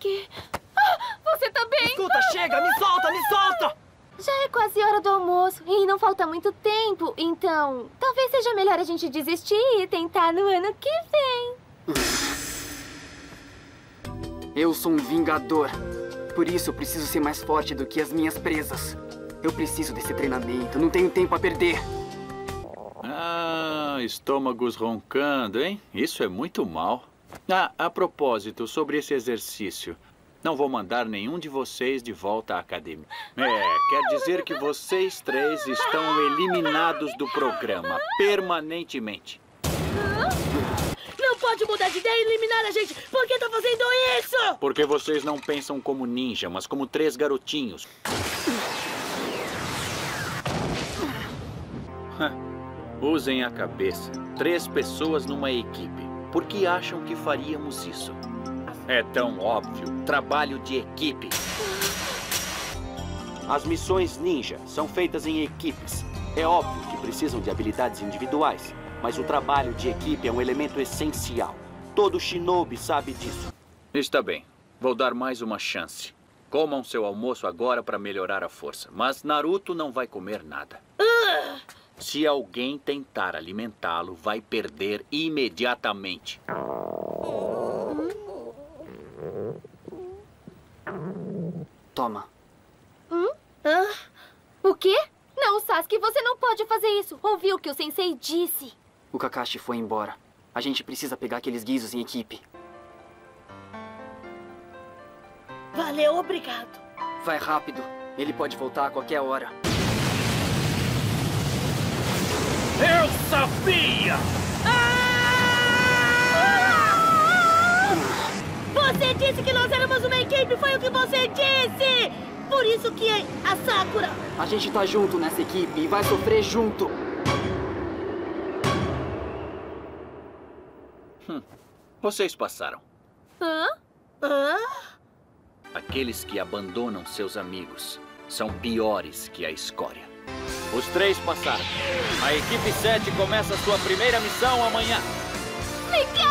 Sasuke. Você tá bem? Escuta, chega! Me solta, me solta! Já é quase hora do almoço e não falta muito tempo, então talvez seja melhor a gente desistir e tentar no ano que vem. Eu sou um vingador. Por isso eu preciso ser mais forte do que as minhas presas. Eu preciso desse treinamento, não tenho tempo a perder. Ah, estômagos roncando, hein? Isso é muito mal. Ah, a propósito, sobre esse exercício. Não vou mandar nenhum de vocês de volta à academia. Quer dizer que vocês três estão eliminados do programa, permanentemente. Não pode mudar de ideia e eliminar a gente! Por que tá fazendo isso? Porque vocês não pensam como ninja, mas como três garotinhos. Usem a cabeça. 3 pessoas numa equipe. Por que acham que faríamos isso? É tão óbvio. Trabalho de equipe. As missões ninja são feitas em equipes. É óbvio que precisam de habilidades individuais, mas o trabalho de equipe é um elemento essencial. Todo shinobi sabe disso. Está bem. Vou dar mais uma chance. Comam seu almoço agora para melhorar a força. Mas Naruto não vai comer nada. Se alguém tentar alimentá-lo, vai perder imediatamente. Toma. O quê? Não, Sasuke, você não pode fazer isso. Ouviu o que o sensei disse. O Kakashi foi embora. A gente precisa pegar aqueles guizos em equipe. Valeu, obrigado. Vai rápido. Ele pode voltar a qualquer hora. Eu sabia! Você disse que nós éramos uma equipe, foi o que você disse! Por isso que a Sakura... A gente tá junto nessa equipe e vai sofrer junto. Vocês passaram. Hã? Aqueles que abandonam seus amigos são piores que a escória. Os 3 passaram. A equipe 7 começa sua primeira missão amanhã. Legal!